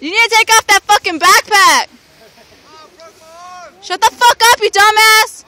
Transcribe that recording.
You need to take off that fucking backpack. Shut the fuck up, you dumbass.